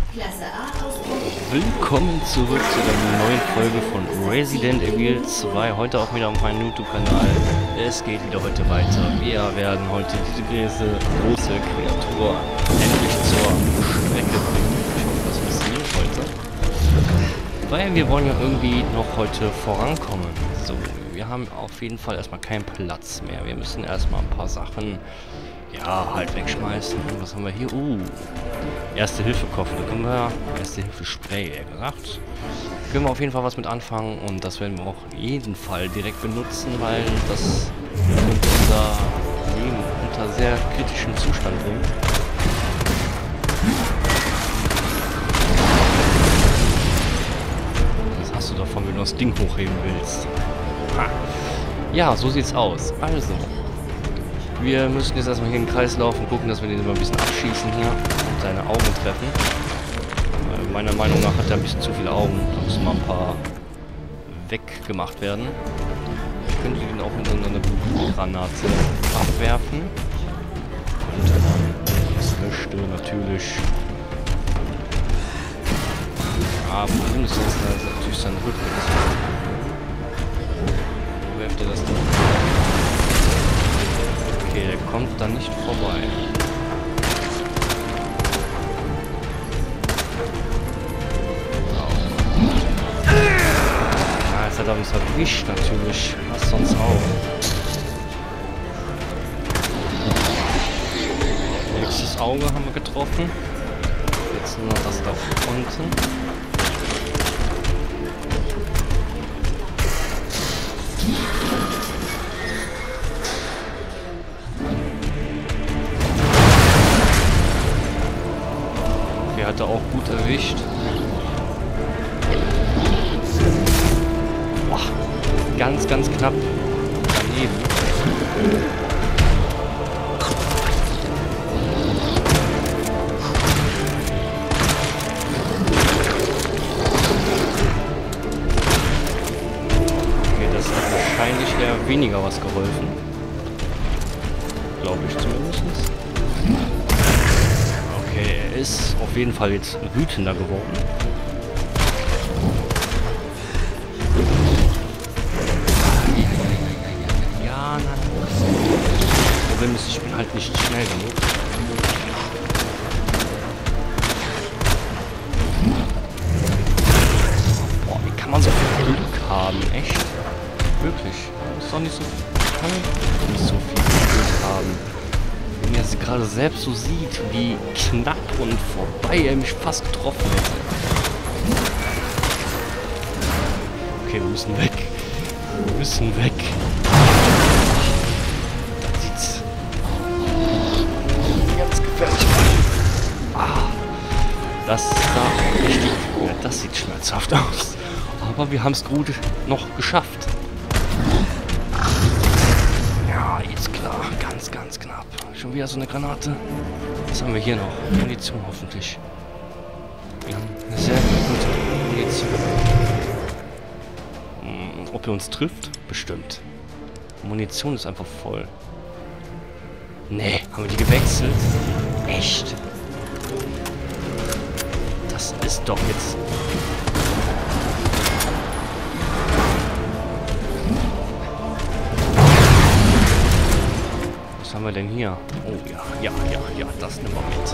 Klasse A ausprobiert. Willkommen zurück zu einer neuen Folge von Resident Evil 2. Heute auch wieder auf meinem YouTube-Kanal. Es geht wieder heute weiter. Wir werden heute diese große Kreatur endlich zur Strecke bringen. Ich hoffe, das passiert heute. Weil wir wollen ja irgendwie noch heute vorankommen. So, wir haben auf jeden Fall erstmal keinen Platz mehr. Wir müssen erstmal ein paar Sachen, ja, halt wegschmeißen. Was haben wir hier? Erste-Hilfe-Koffer. Da können wir Erste-Hilfe-Spray, eher gesagt. Können wir auf jeden Fall was mit anfangen und das werden wir auch jeden Fall direkt benutzen, weil das unser Leben unter sehr kritischem Zustand bringt. Was hast du davon, wenn du das Ding hochheben willst? Ha. Ja, so sieht's aus. Also, wir müssen jetzt erstmal hier in den Kreis laufen, gucken, dass wir den immer ein bisschen abschießen hier und seine Augen treffen. Meiner Meinung nach hat er ein bisschen zu viele Augen. Da müssen mal ein paar weggemacht werden. Ich könnte ihn auch in so eine Blutgranate abwerfen. Und man das möchte natürlich. Ja, Problem ist jetzt natürlich sein Rücken. Wo werft er das denn? Okay, der kommt da nicht vorbei. Ja, jetzt hat er uns erwischt natürlich. Was sonst auch. Nächstes Auge haben wir getroffen. Jetzt nur noch das da unten. Hat er auch gut erwischt. Boah, ganz, ganz knapp daneben. Okay, das hat wahrscheinlich eher weniger was geholfen. Glaube ich zumindest. Okay, er ist auf jeden Fall jetzt wütender geworden. Ja, nein. Das Problem ist, ich bin halt nicht schnell genug. Boah, wie kann man so viel Glück haben? Echt? Wirklich? Das ist doch nicht so viel. Nicht so viel Glück haben. Wenn er sich gerade selbst so sieht, wie knapp und vorbei er mich fast getroffen hätte. Okay, wir müssen weg. Wir müssen weg. Das sieht's ganz gefährlich aus. Ah, das sah richtig. Ja, das sieht schmerzhaft aus. Aber wir haben es gut noch geschafft. Ja, ist klar. Ganz, ganz knapp. Schon wieder so eine Granate. Was haben wir hier noch? Munition hoffentlich. Wir haben eine sehr gute Munition. Ob er uns trifft? Bestimmt. Munition ist einfach voll. Nee, haben wir die gewechselt? Echt? Das ist doch jetzt... Was haben wir denn hier? Oh ja, das nehmen wir mit.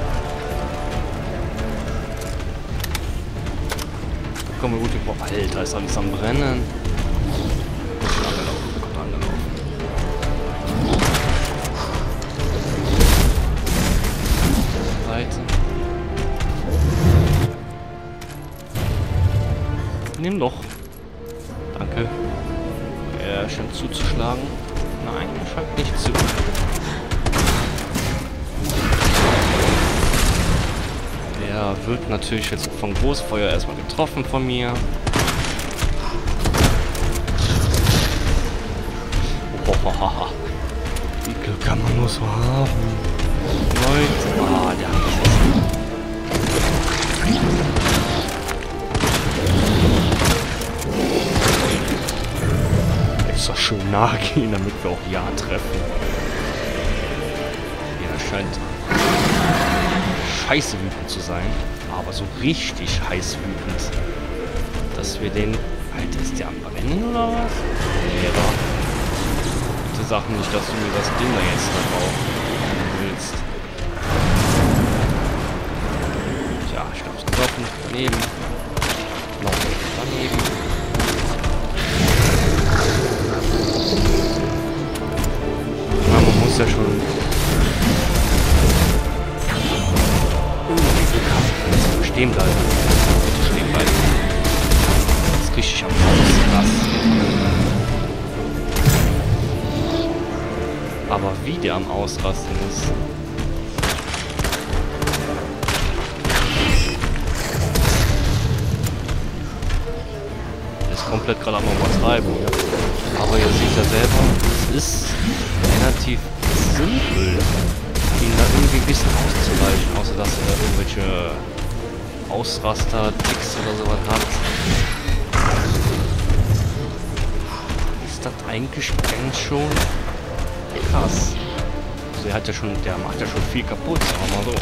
Da kommen wir gut über. Alter, ist alles am Brennen. Gut angelaufen. Weiter. Nimm doch. Danke. Er scheint zuzuschlagen. Nein, scheint nicht zu. Der wird natürlich jetzt vom Großfeuer erstmal getroffen von mir. Oh, wie Glück kann man nur so haben? Leute, ah, der hat extra schön nahe gehen, damit wir auch Ja treffen. Ja, scheint scheiße wütend zu sein. Aber so richtig heiß wütend. Dass wir den... Alter, ist der am Brennen oder was? Nee, wa? Bitte sag nicht, dass du mir das Ding da jetzt noch aufnehmen willst. Tja, ich hab's getroffen. Daneben. Noch daneben. Ja, man muss ja schon... Stehen bleiben. Bitte stehen bleiben. Das ist richtig am Ausrasten. Aber wie der am Ausrasten ist. Ist komplett gerade am Übertreiben, ja. Aber ihr seht ja selber, es ist relativ simpel, ihn da irgendwie ein bisschen auszuweichen, außer dass er irgendwelche Ausraster, Ticks oder sowas hat. Ist das eigentlich ganz schon krass. Also er hat ja schon, der macht ja schon viel kaputt, sagen wir mal so.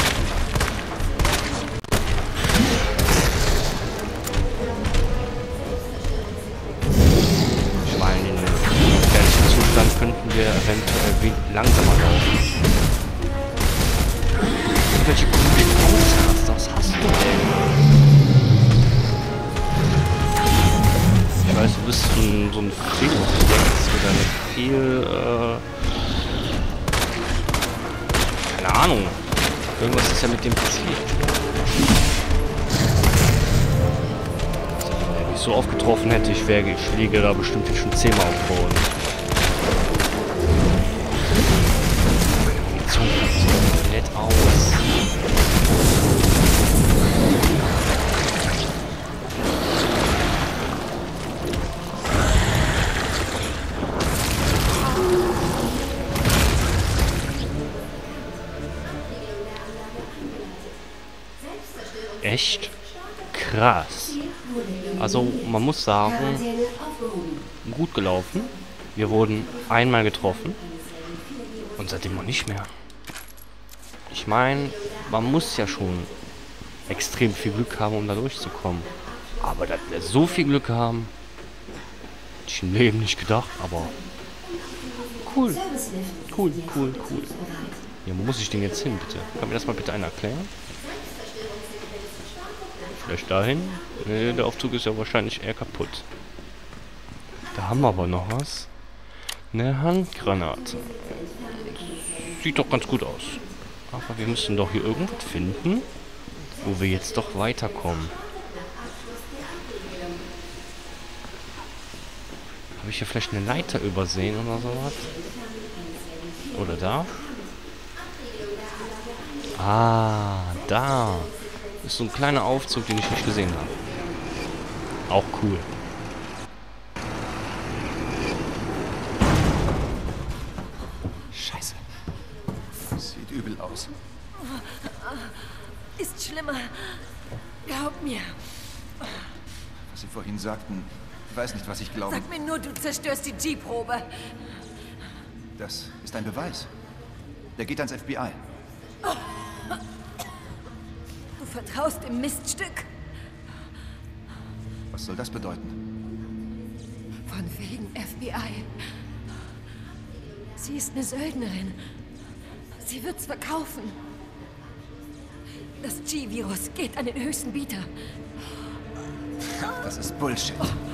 Ich meine, in gefährlichen Zustand könnten wir eventuell langsamer laufen. Welche komischen Ausraster, was hast du denn? Ich weiß, du bist so ein Friedhofsdex oder mit viel, keine Ahnung. Irgendwas ist ja mit dem passiert. Wenn ich so oft getroffen hätte, ich liege da bestimmt jetzt schon 10-mal auf dem Boden. Meine Munition sieht komplett aus. Echt krass. Also man muss sagen, gut gelaufen. Wir wurden einmal getroffen und seitdem noch nicht mehr. Ich meine, man muss ja schon extrem viel Glück haben, um da durchzukommen. Aber dass wir so viel Glück haben, hätte ich im Leben nicht gedacht, aber cool. Cool. Ja, wo muss ich denn jetzt hin, bitte? Kann mir das mal bitte einer erklären? Vielleicht dahin? Nee, der Aufzug ist ja wahrscheinlich eher kaputt. Da haben wir aber noch was. Eine Handgranate. Sieht doch ganz gut aus. Aber wir müssen doch hier irgendwas finden, wo wir jetzt doch weiterkommen. Habe ich hier vielleicht eine Leiter übersehen oder sowas? Oder da? Ah, da. Ist so ein kleiner Aufzug, den ich nicht gesehen habe. Auch cool. Scheiße. Sieht übel aus. Ist schlimmer. Glaub mir. Was Sie vorhin sagten, ich weiß nicht, was ich glaube. Sag mir nur, du zerstörst die G-Probe. Das ist ein Beweis. Der geht ans FBI. Du vertraust dem Miststück? Was soll das bedeuten? Von wegen FBI. Sie ist eine Söldnerin. Sie wird's verkaufen. Das G-Virus geht an den höchsten Bieter. Das ist Bullshit.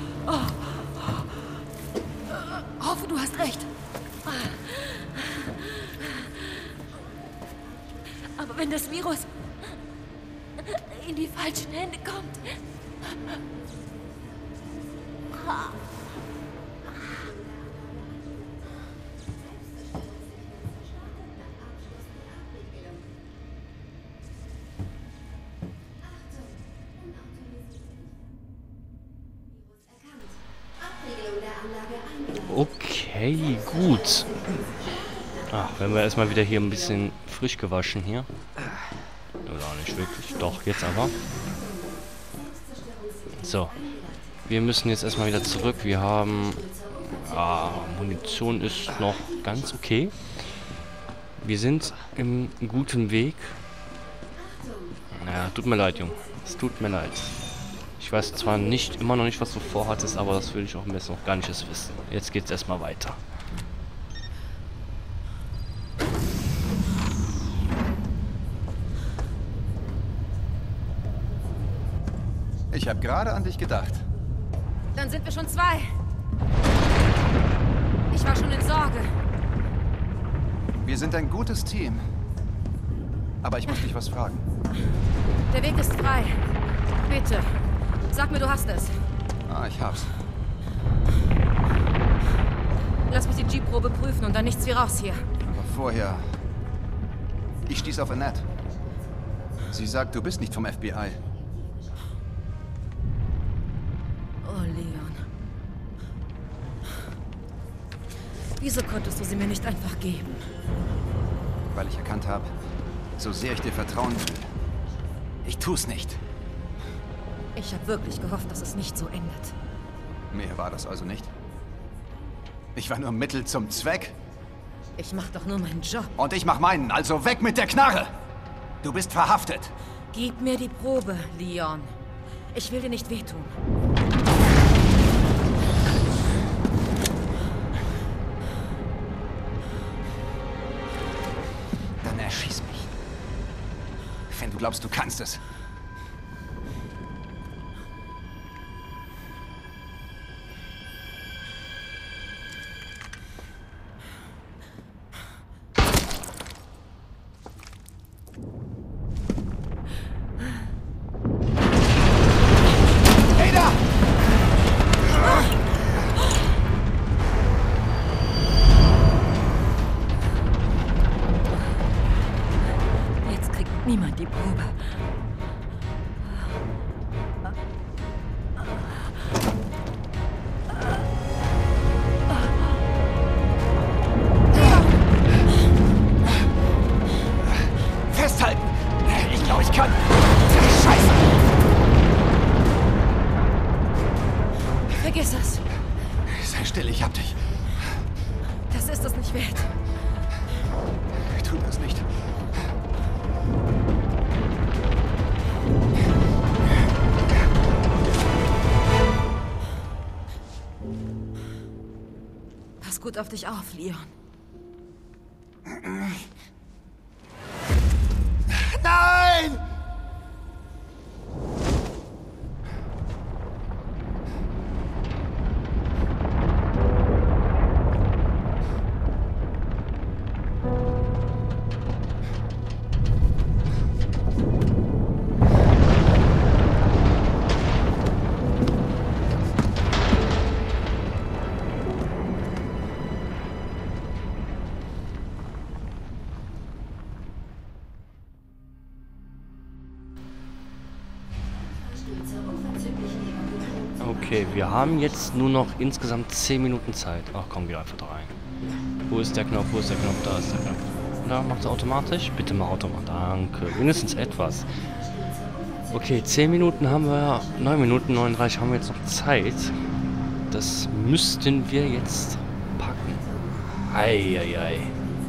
Hoffe, du hast recht. Aber wenn das Virus in die falschen Hände kommt... Okay, gut. Ach, wenn wir erstmal wieder hier ein bisschen frisch gewaschen hier. Oder nicht wirklich. Doch, jetzt aber. So. Wir müssen jetzt erstmal wieder zurück. Wir haben... Munition ist noch ganz okay. Wir sind im guten Weg. Ja, tut mir leid, Junge. Es tut mir leid. Ich weiß zwar immer noch nicht, was du vorhattest, aber das will ich auch am besten noch gar nicht erst wissen. Jetzt geht's erstmal weiter. Ich habe gerade an dich gedacht. Dann sind wir schon 2. Ich war schon in Sorge. Wir sind ein gutes Team. Aber ich muss dich was fragen. Der Weg ist frei. Bitte, sag mir, du hast es. Ah, ich hab's. Lass mich die Jeep-Probe prüfen und dann nichts wie raus hier. Aber vorher... Ich stieß auf Annette. Sie sagt, du bist nicht vom FBI. Oh, Leon. Wieso konntest du sie mir nicht einfach geben? Weil ich erkannt habe, so sehr ich dir vertrauen will. Ich tu's nicht. Ich habe wirklich gehofft, dass es nicht so endet. Mehr war das also nicht. Ich war nur Mittel zum Zweck. Ich mach doch nur meinen Job. Und ich mach meinen, also weg mit der Knarre! Du bist verhaftet. Gib mir die Probe, Leon. Ich will dir nicht wehtun. Dann erschieß mich. Wenn du glaubst, du kannst es. Jetzt kriegt niemand die Probe. Festhalten! Ich glaube, ich kann. Scheiße! Vergiss es. Sei still, ich hab dich. Das ist es nicht wert. Tu das nicht. Pass gut auf dich auf, Leon. Nein! Okay, wir haben jetzt nur noch insgesamt 10 Minuten Zeit. Ach komm, geh einfach da rein. Wo ist der Knopf? Wo ist der Knopf? Da ist der Knopf. Na, macht er automatisch? Bitte mach automatisch. Danke. Wenigstens etwas. Okay, 10 Minuten haben wir. 9 Minuten 39 haben wir jetzt noch Zeit. Das müssten wir jetzt packen. Eieiei.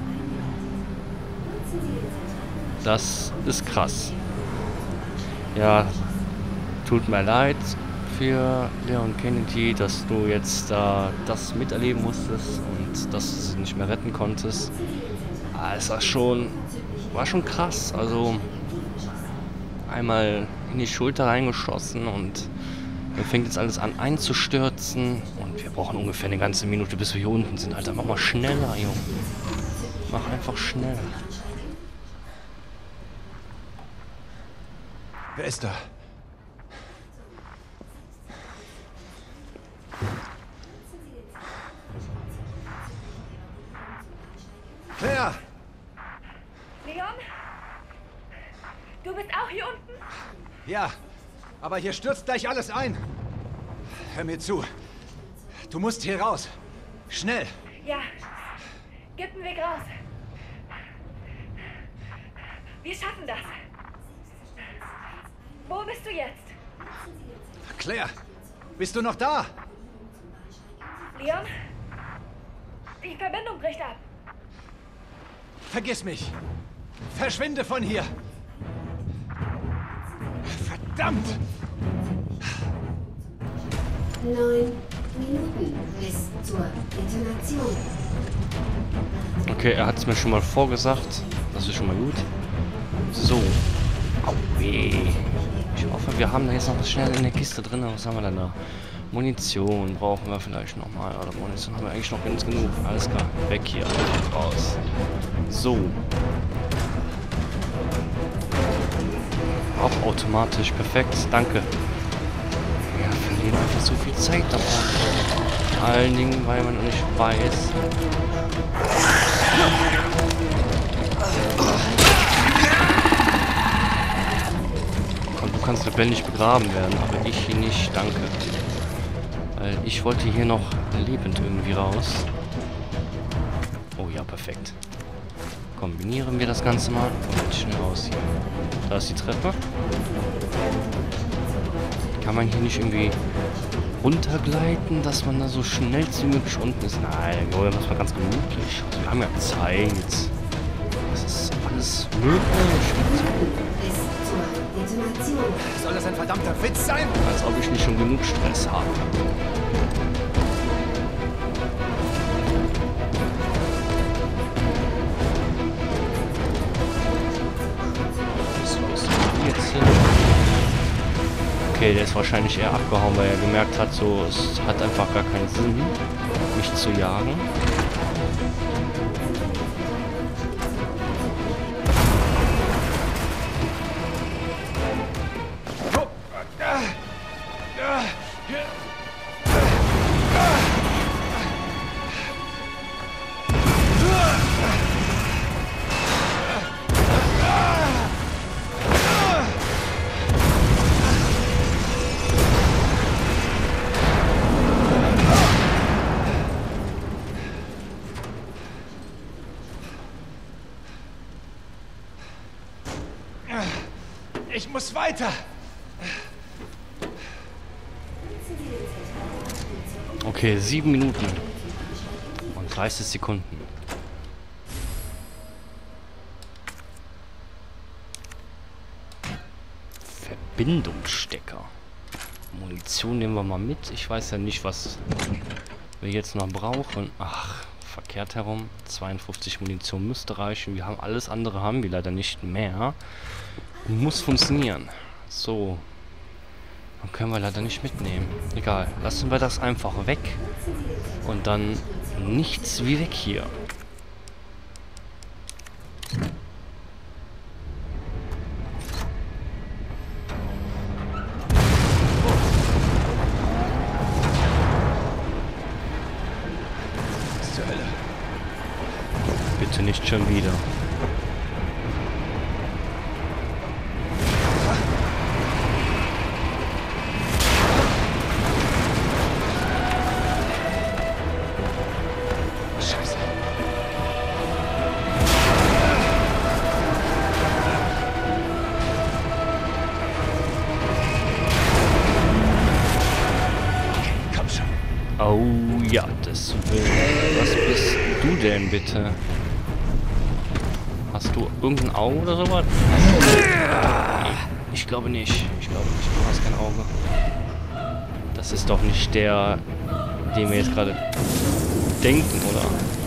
Das ist krass. Ja, tut mir leid für Leon Kennedy, dass du jetzt da das miterleben musstest und dass du sie nicht mehr retten konntest. Aber es war schon krass. Also einmal in die Schulter reingeschossen und dann fängt jetzt alles an einzustürzen und wir brauchen ungefähr eine ganze Minute, bis wir hier unten sind. Alter, mach mal schneller, Junge. Mach einfach schneller. Wer ist da? Claire! Leon? Du bist auch hier unten? Ja, aber hier stürzt gleich alles ein. Hör mir zu. Du musst hier raus. Schnell. Ja. Gib einen Weg raus. Wir schaffen das. Wo bist du jetzt? Claire, bist du noch da? Leon? Die Verbindung bricht ab. Vergiss mich. Verschwinde von hier. Verdammt! 9 Minuten bis zur Detonation. Okay, er hat es mir schon mal vorgesagt. Das ist schon mal gut. So. Aue. Ich hoffe, wir haben da jetzt noch was schnell in der Kiste drin. Was haben wir denn da? Munition brauchen wir vielleicht nochmal. Oder Munition haben wir eigentlich noch ganz genug. Alles klar. Weg hier. Raus. So. Auch automatisch. Perfekt. Danke. Wir verlieren einfach so viel Zeit da vorne. Vor allen Dingen, weil man nicht weiß. Und du kannst lebendig begraben werden, aber ich hier nicht. Danke. Weil ich wollte hier noch lebend irgendwie raus. Oh ja, perfekt. Kombinieren wir das Ganze mal und schnell raus hier. Da ist die Treppe. Kann man hier nicht irgendwie runtergleiten, dass man da so schnellstmöglich unten ist? Nein, wir machen ganz gemütlich. Also wir haben ja Zeit. Das ist alles möglich. Bis zur Detonation. Soll das ein verdammter Witz sein? Als ob ich nicht schon genug Stress habe. Okay, der ist wahrscheinlich eher abgehauen, weil er gemerkt hat, so, es hat einfach gar keinen Sinn, mich zu jagen. Ich muss weiter. Okay, 7 Minuten und 30 Sekunden. Verbindungsstecker. Munition nehmen wir mal mit. Ich weiß ja nicht, was wir jetzt noch brauchen. Ach, verkehrt herum. 52 Munition müsste reichen. Wir haben alles andere, haben wir leider nicht mehr. Muss funktionieren. So. Dann können wir leider nicht mitnehmen. Egal. Lassen wir das einfach weg. Und dann nichts wie weg hier. Was zur Hölle? Bitte nicht schon wieder. Oh ja, das will. Was bist du denn bitte? Hast du irgendein Auge oder sowas? Ich glaube nicht. Ich glaube nicht. Du hast kein Auge. Das ist doch nicht der, den wir jetzt gerade denken, oder?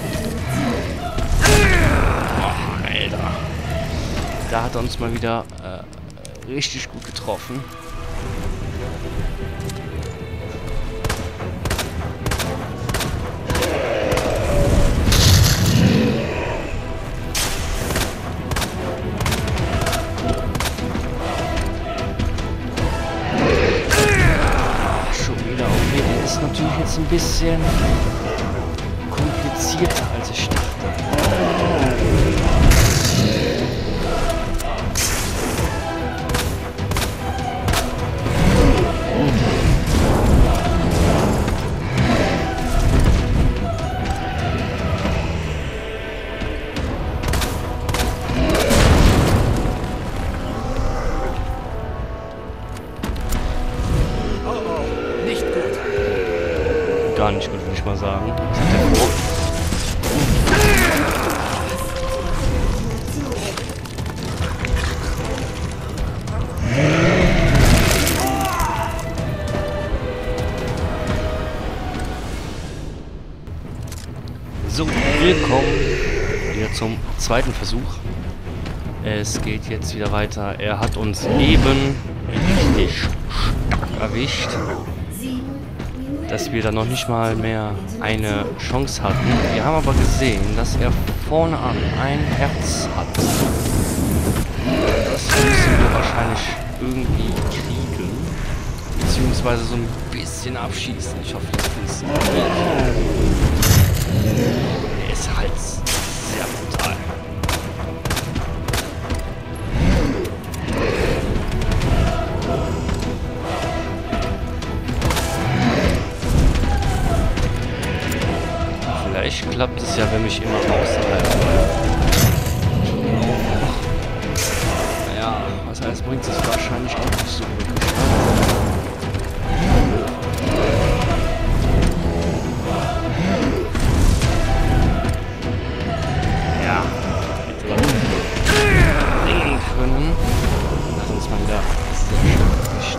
Oh, Alter. Da hat er uns mal wieder richtig gut getroffen. Natürlich jetzt ein bisschen komplizierter, als ich dachte. Gar nicht gut, würde ich mal sagen. Was hat der vor? Willkommen wieder zum zweiten Versuch. Es geht jetzt wieder weiter. Er hat uns eben richtig stark erwischt, dass wir da noch nicht mal mehr eine Chance hatten. Wir haben aber gesehen, dass er vorne an ein Herz hat. Das müssen wir wahrscheinlich irgendwie kriegen. Beziehungsweise so ein bisschen abschießen. Ich hoffe, das funktioniert. Der ist halt sehr brutal. Vielleicht klappt es ja, wenn mich immer außerhalb. Naja, was heißt, bringt es wahrscheinlich auch nicht so wirklich. Ja, singen können. Lass uns mal wieder nicht.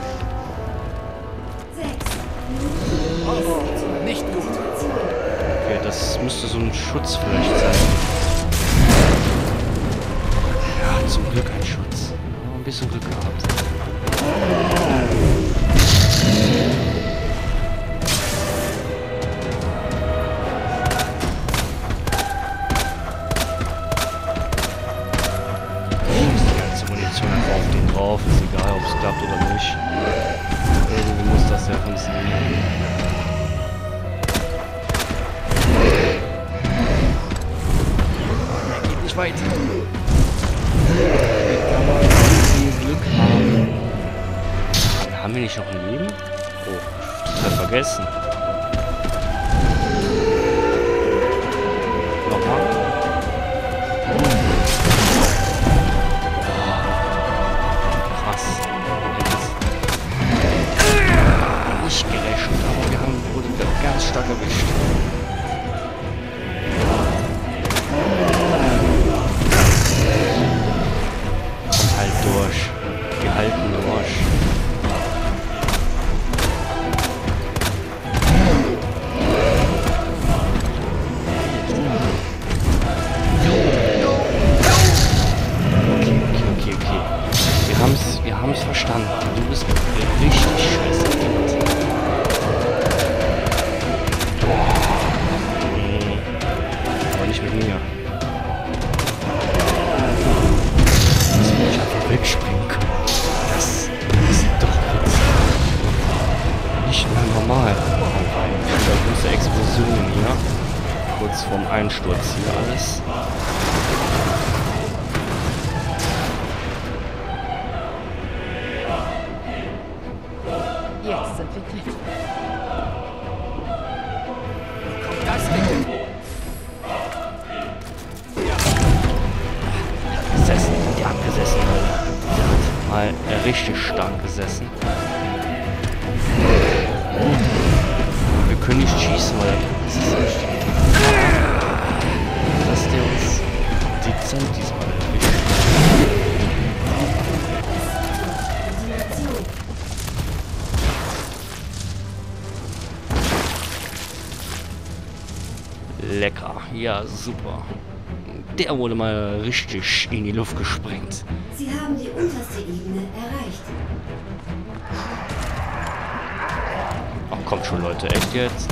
Oh, nicht gut. Okay, das müsste so ein Schutz vielleicht sein. Ja, zum Glück ein Schutz. Ein bisschen Glück gehabt. Einfach auf den drauf, ist egal, ob es klappt oder nicht. Irgendwie muss das ja funktionieren. Er geht nicht weiter. Aber viel Glück haben. Haben wir nicht noch ein Leben? Oh, total vergessen. Nochmal. Nicht gerechnet, aber wir wurden ganz stark erwischt. Kommt halt durch. Gehalten durch. Okay. Wir haben's verstanden. Du bist richtig scheiße. Aber nicht mit mir. Dass wir nicht einfach wegspringen können. Das ist doch nicht mehr normal. Da große Explosionen hier. Kurz vorm Einsturz hier alles. Jetzt sind wir quitt. Das Ding. Gesessen. Der hat gesessen, Alter. Der hat mal richtig stark gesessen. Wir können nicht schießen, weil das ist nicht. Dass der uns dezent diesmal erwischt. Lecker. Ja, super. Der wurde mal richtig in die Luft gesprengt. Sie haben die unterste Ebene erreicht. Ach, kommt schon, Leute. Echt jetzt?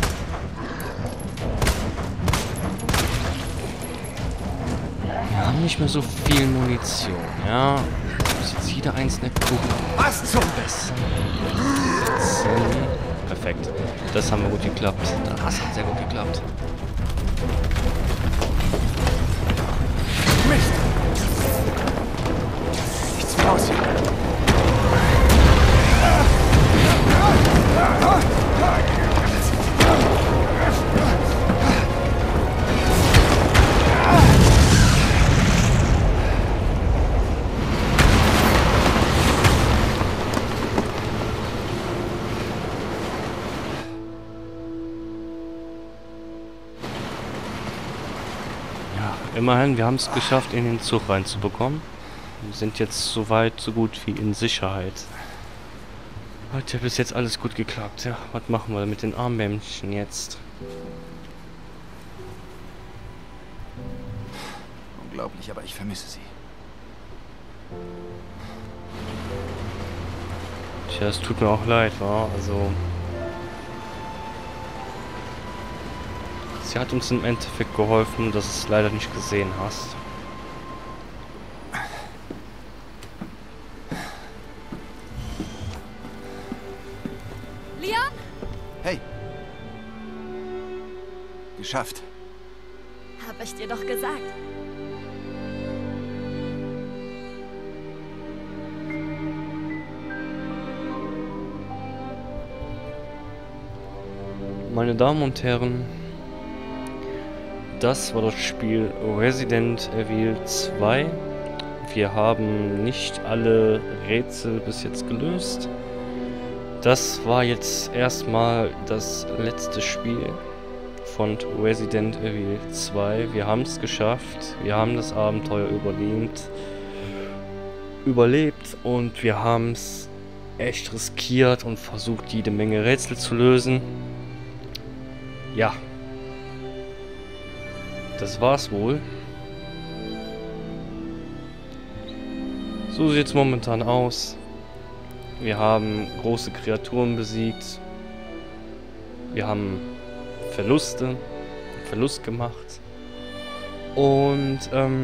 Wir haben nicht mehr so viel Munition, ja? Muss jetzt jeder einzelne gucken. Was zum Besten? Perfekt. Das haben wir gut geklappt. Das hat sehr gut geklappt. Mist! Nichts mehr aus hier. Immerhin, wir haben es geschafft, in den Zug reinzubekommen. Wir sind jetzt so weit, so gut wie in Sicherheit. Hat ja bis jetzt alles gut geklappt. Ja, was machen wir mit den Armbändchen jetzt? unglaublich, aber ich vermisse sie. Tja, es tut mir auch leid, wa? Also... Sie hat uns im Endeffekt geholfen, dass du es leider nicht gesehen hast. Leon? Hey. Geschafft. Hab ich dir doch gesagt. Meine Damen und Herren, das war das Spiel Resident Evil 2. Wir haben nicht alle Rätsel bis jetzt gelöst. Das war jetzt erstmal das letzte Spiel von Resident Evil 2. Wir haben es geschafft. Wir haben das Abenteuer überlebt und wir haben es echt riskiert und versucht, jede Menge Rätsel zu lösen. Ja. Das war's wohl. So sieht's momentan aus. Wir haben große Kreaturen besiegt. Wir haben Verlust gemacht. Und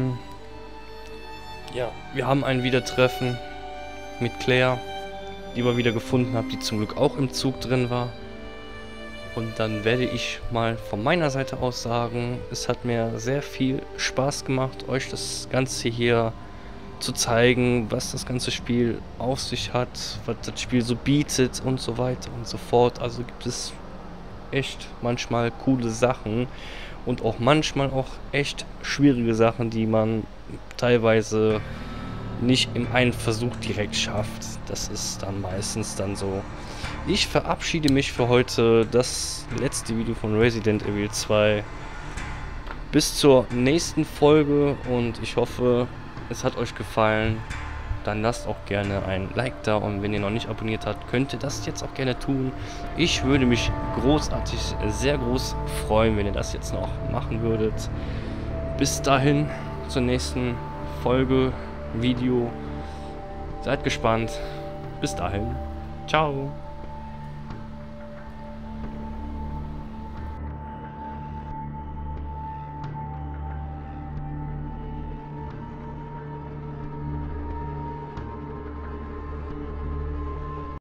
ja, wir haben ein Wiedertreffen mit Claire, die wir wieder gefunden haben, die zum Glück auch im Zug drin war. Und dann werde ich mal von meiner Seite aus sagen, es hat mir sehr viel Spaß gemacht, euch das Ganze hier zu zeigen, was das ganze Spiel auf sich hat, was das Spiel so bietet und so weiter und so fort. Also gibt es echt manchmal coole Sachen und auch manchmal auch echt schwierige Sachen, die man teilweise nicht in einem Versuch direkt schafft. Das ist dann meistens dann so. Ich verabschiede mich für heute. Das letzte Video von Resident Evil 2. Bis zur nächsten Folge und ich hoffe, es hat euch gefallen. Dann lasst auch gerne ein Like da und wenn ihr noch nicht abonniert habt, könnt ihr das jetzt auch gerne tun. Ich würde mich großartig, sehr groß freuen, wenn ihr das jetzt noch machen würdet. Bis dahin, zur nächsten Folge, Video. Seid gespannt. Bis dahin. Ciao.